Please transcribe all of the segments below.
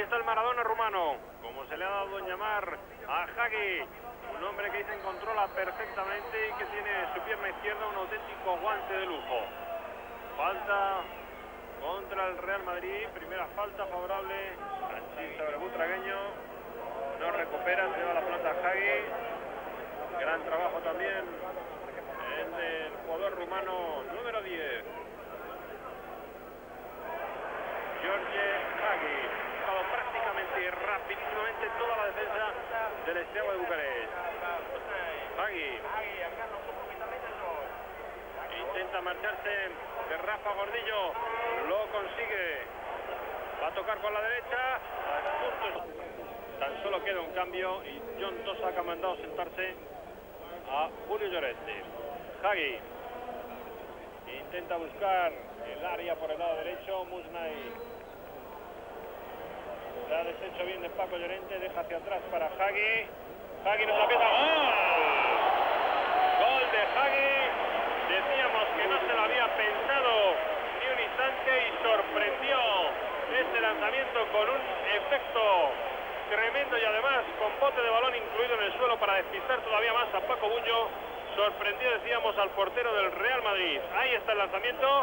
está el Maradona rumano, como se le ha dado en llamar a Hagi, un hombre que dicen controla perfectamente y que tiene en su pierna izquierda un auténtico guante de lujo. Falta contra el Real Madrid, primera falta favorable al sobre el butragueño, no recupera, se lleva la pelota Hagi, gran trabajo también el del jugador rumano número 10, George Hagi, prácticamente rapidísimamente toda la defensa del Steaua de Bucarest. Hagi intenta marcharse de Rafa Gordillo, lo consigue, va a tocar con la derecha, tan solo queda un cambio y John Tosak ha mandado sentarse a Julio Llorente. Hagi intenta buscar el área por el lado derecho, Musnay la ha deshecho bien de Paco Llorente, deja hacia atrás para Hagi. Hagi nos la pieza. ¡Gol de Hagi! Decíamos que no se lo había pensado ni un instante y sorprendió este lanzamiento con un efecto tremendo y además con bote de balón incluido en el suelo para despistar todavía más a Paco Bullo. Sorprendió, decíamos, al portero del Real Madrid. Ahí está el lanzamiento.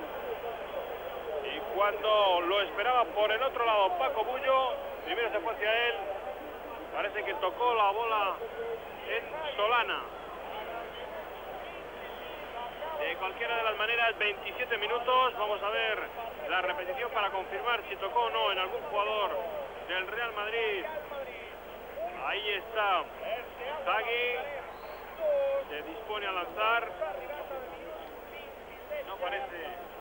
Y cuando lo esperaba por el otro lado Paco Bullo, primero se fue hacia él, parece que tocó la bola en Solana. De cualquiera de las maneras, 27 minutos, vamos a ver la repetición para confirmar si tocó o no en algún jugador del Real Madrid. Ahí está Hagi, se dispone a lanzar, no parece